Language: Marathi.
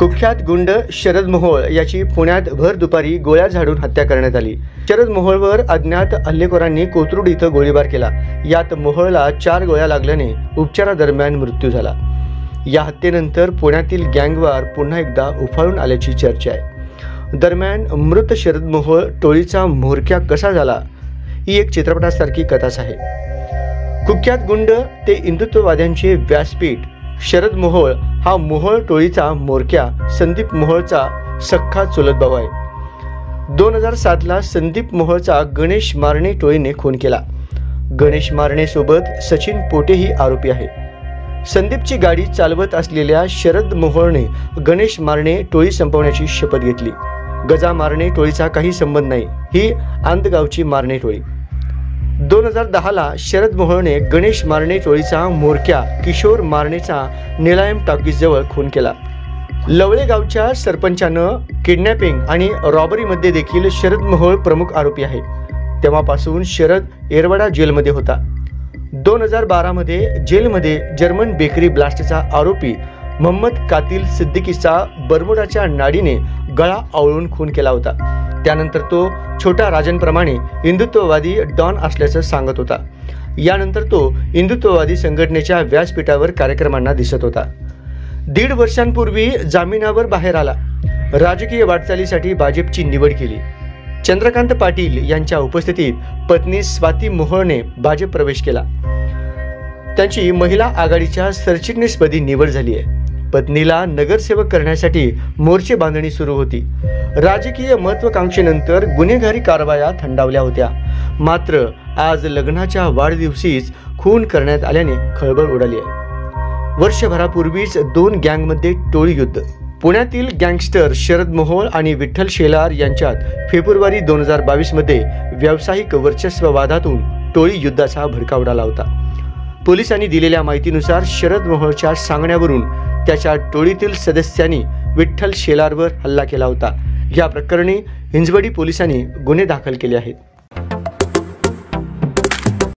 कुख्यात गुंड शरद मोहोळ याची पुण्यात भर दुपारी गोळ्या झाडून हत्या करण्यात आली। शरद मोहोळवर अज्ञात हल्लेखोरांनी कोथरूड इथं गोळीबार केला। यात मोहोळला 4 गोळ्या लागल्याने उपचारादरम्यान मृत्यू झाला। या हत्येनंतर पुण्यातील गँगवार पुन्हा एकदा उफाळून आल्याची चर्चा आहे। दरम्यान मृत शरद मोहोळ टोळीचा म्होरक्या कसा झाला ही एक चित्रपटासारखी कथाच आहे। कुख्यात गुंड ते हिंदुत्ववाद्यांचे व्यासपीठ शरद मोहोळ हा मोहोळ टोळीचा म्होरक्या संदीप मोहोळचा सख्खा चुलत भाऊ आहे। 2007 ला संदीप मोहोळचा गणेश मारणे टोळीने खून केला। गणेश मारणे सोबत सचिन पोटे ही आरोपी आहे। संदीपची गाडी चालवत असलेल्या शरद मोहोळने गणेश मारणे टोळी संपवण्याची शपथ घेतली। गजा मारणे टोळीचा काही संबंध नाही, ही आंदगावची मारणे टोळी। 2010 ला शरद मोहोळने गणेश मारणे टोळीचा म्होरक्या किशोर मारणेचा निलायम टॉकीज जवळ खून केला। लवळे गावच्या सरपंचानं किडनॅपिंग आणि रॉबरीमध्ये देखील शरद मोहोळ प्रमुख आरोपी आहे। तेव्हापासून शरद येरवडा जेलमध्ये होता। 2012 मध्ये जेलमध्ये जर्मन बेकरी ब्लास्टचा आरोपी मोहम्मद कातिल सिद्दीकीचा बर्मुडाच्या नाडीने गळा आवळून खून केला होता। त्यानंतर तो छोटा राजनप्रमाणे हिंदुत्ववादी डॉन असल्याचं सांगत होता। यानंतर तो हिंदुत्ववादी संघटनेच्या व्यासपीठावर कार्यक्रमांना दिसत होता। 1.5 वर्षांपूर्वी जामिनावर बाहेर आला। राजकीय वाटचालीसाठी भाजपची निवड केली। चंद्रकांत पाटील यांच्या उपस्थितीत पत्नी स्वाती मोहोळने भाजप प्रवेश केला। त्यांची महिला आघाडीच्या सरचिटणीसपदी निवड झाली आहे। पत्नीला नगरसेवक करण्यासाठी मोर्चे बांधणी सुरू होती। राजकीय महत्त्वाकांक्षेनंतर गुन्हेगारी कारवाया थंडावल्या होत्या। मात्र आज लग्नाच्या वाढदिवशीच खून करण्यात आल्याने खळबळ उडाली आहे। वर्षभरापूर्वीच 2 गँगमध्ये टोळी युद्ध। पुण्यातील गँगस्टर शरद मोहोळ आणि विठ्ठल शेलार यांच्यात फेब्रुवारी 2022 मध्ये व्यावसायिक वर्चस्व वादातून टोळी युद्धाचा भडका उडाला होता। पोलिसांनी दिलेल्या माहितीनुसार शरद मोहोळच्या सांगण्यावरून त्याच्या टोळीतील सदस्यांनी विठ्ठल शेलारवर हल्ला केला होता। या प्रकरणी हिंजवडी पोलिसांनी गुन्हे दाखल केले आहेत।